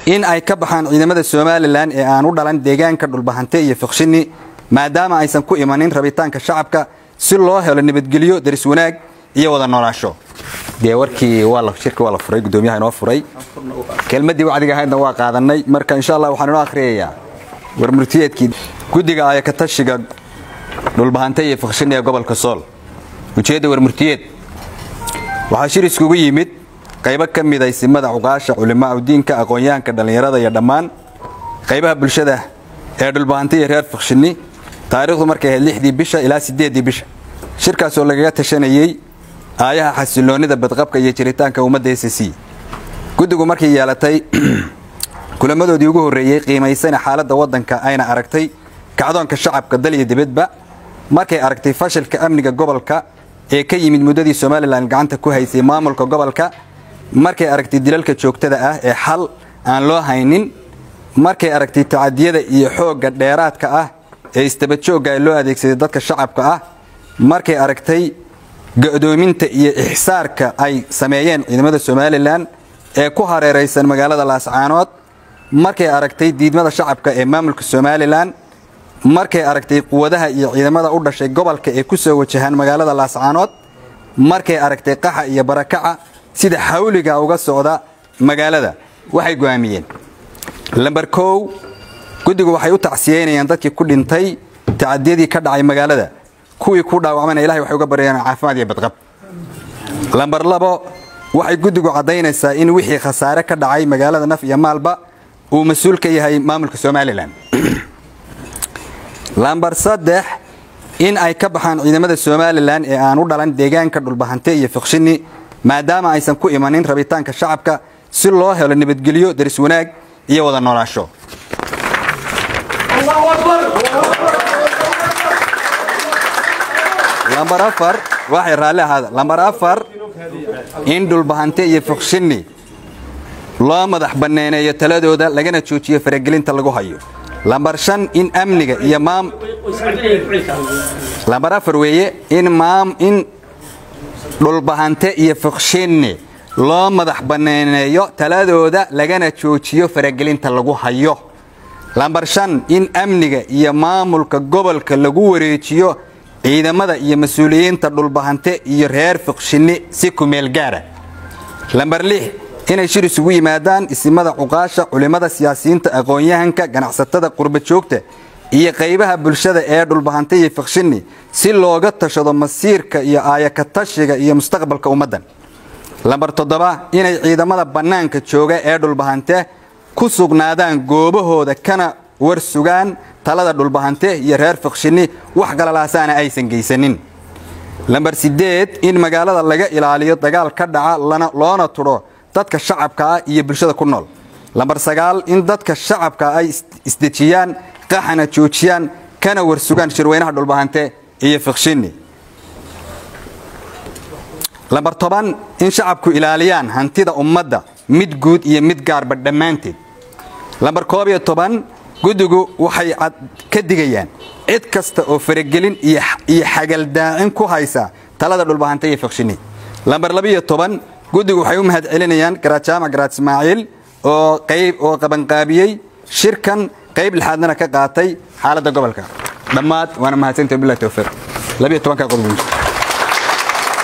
in ay ka baxaan ciidamada Soomaaliland ee aan u dhalan deegaanka dhulbahante iyo fiqshini maadaama aysan ku imanin rabitaanka shacabka si loo helo nabadgelyo daris wanaag iyo wada noolaansho warkii shirka waa la furay gudoomiyaha inoo furay kelmadii wacdiga ahaydna waa qaadanay marka insha Allah waxaan inoo akhriyayaa warmurtiyeedkii gudiga ay ka tashiga dhulbahante iyo fiqshini ee gobolka Sool ujeedada warmurtiyeed waxa shir iskugu yimid qaybo ka mid ah simada uqaasha culimada diinka aqoonyahanka dhalinyarada iyo dhammaan qaybaha bulshada ee dhulbahante iyo reer fiqshini taariikhdu markay 6 bisha ilaa 8 bisha shirkaas oo laga tashanayay aayaha xasiloonida badqabka iyo jiritaanka ummadda SSC gudigu markii yeelatay kulamadoodii ugu horeeyay qiimeysana xaaladda wadanka ayna aragtay kacdoonka shacabka dal iyo dibadba markay aragtay fashilka amniga gobolka ee ka yimid muddadii Soomaaliland gacanta ku haysay maamulka gobolka markay aragtay dilalka joogtada ah ee xal aan loo haynin markay aragtay tacadiyada iyo xoogga dheeraadka ah ee istabajooga loo adeegsaday dadka shacabka ah markay aragtay go'doominta iyo ihsaarka ay sameeyeen ciidamada Soomaaliland ee ku hareeraysan magaalada Laascaanood markay aragtay diidmada shacabka ee maamulka Soomaaliland markay aragtay quwadaha iyo ciidamada u dhashay gobolka ee ku soo wajahan magaalada Laascaanood markay aragtay qaxa iyo barakaca sida xawliga uga socda magaalada waxay go'aamiyeen lambar 1 gudigu waxay u tacsiyeynayaan dadkii ku dhintay tacadiyadii ka dhacay magaalada kuwii ku dhaawacmay Ilaahay waxay uga baryayaan caafimaad iyo badqab lambar 2 waxay gudigu cadeynaysaa in wixii khasaare ka dhacay magaalada naf iyo maalba uu mas'uul ka yahay maamulka Soomaaliland lambar 3 in ay ka baxaan ciidamada Soomaaliland ee aan u dhalan deegaanka dhulbahante iyo fiqshini maadaama aysan ku imanin rabitaanka shacabka si loo helo nabadgelyo daris wanaag iyo wada noolaansho Allahu Akbar lambar 4 waxay raali ahaada lambar 4 in dhulbahante iyo fiqshini loo madax banaaneeyo taladooda lagana joojiyo faragelinta lagu hayo lambar 5 in amniga iyo lambar 4 weeye in dhulbahante iyo fiqshini loo madax banaaneeyo taladooda lagana joojiyo faragelinta lagu hayo lambar 5 in amniga iyo maamulka gobolka lagu wareejiyo ciidamada iyo mas'uuliyiinta dhulbahante iyo reer fiqshini si ku meel gaara lambar 6 inay shir isugu yimaadaan isimada uqaasha culimada siyaasiyiinta aqoonyahanka ganacsatada qurba joogta iyo qaybaha bulshada ee dhulbahante iyo fiqshini si looga tashado masiirka iyo aayaka tashiga iyo mustaqbalka ummadan lambar 7 inay ciidamada banaanka jooga ee dhulbahante ku sugnaadaan goobahooda kana warsugaan talada dhulbahante iyo reer fiqshini wax galalaasana aysan geysanin lambar 8 in magaalada laga ilaaliyo dagaal ka dhaca loona turo dadka shacabka iyo bulshada ku nool lambar 9 in dadka shacabka ay isdejiyaan qaxana joojiyaan kana warsugaan shirweynaha dhulbahante iyo fiqshini lambar 10 in shacabku ilaaliyaan hantida ummadda mid guud iyo mid gaarba dhamaanteed lambar 11 gudigu waxay ka digayaan cid kasta oo faragelin iyo xagal daacin ku haysa talada dhulbahante iyo fiqshini lambar 12 gudigu waxay u mahad celinayaan Garaad Garaad Ismaaciil oo qaban qaabiyay shirkan qayb lixaadna ka qaatay xaaladda gobolka dhammaad waana mahadsantahay billahi tawfiiq 12 ka qodobay